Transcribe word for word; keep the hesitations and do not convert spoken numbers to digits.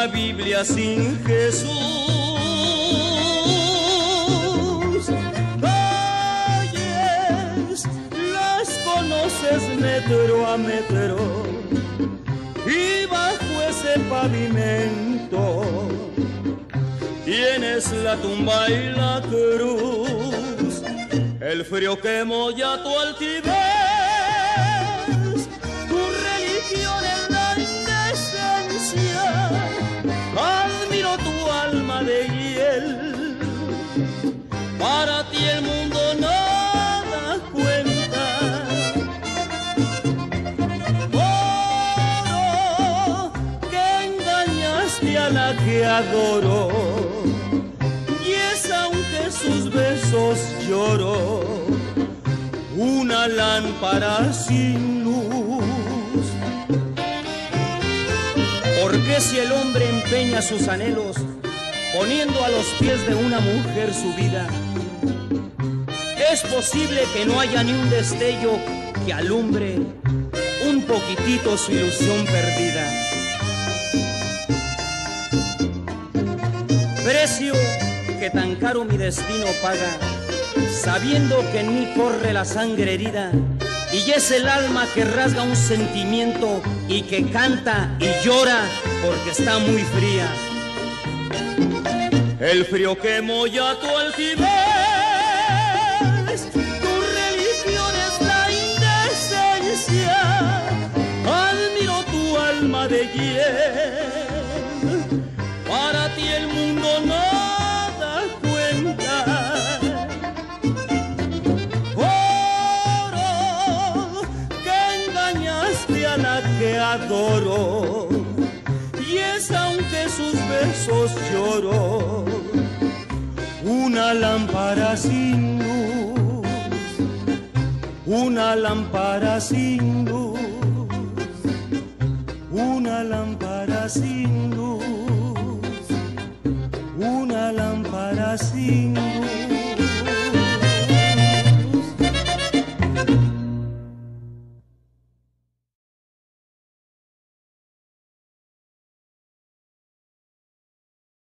una Biblia sin Jesús. Calles, las conoces metro a metro, y bajo ese pavimento tienes la tumba y la cruz. El frío quemó ya tu altivez, tu religión es la indecencia. Admiro tu alma de hiel, para ti el mundo nada cuenta. Oro, que engañaste a la que adoro, y es aunque sus besos lloro, una lámpara sin luz. Porque si el hombre empeña sus anhelos poniendo a los pies de una mujer su vida, es posible que no haya ni un destello que alumbre un poquitito su ilusión perdida. Precio que tan caro mi destino paga, sabiendo que en mí corre la sangre herida, y es el alma que rasga un sentimiento y que canta y llora porque está muy fría. El frío quemó ya tu altivez, tu religión es la indecencia. Admiro tu alma de hiel, para ti el mundo nada cuenta. Oro, que engañaste a la que adoro, y es aunque sus besos lloro, una lámpara sin luz, una lámpara sin luz, una lámpara sin luz, una lámpara sin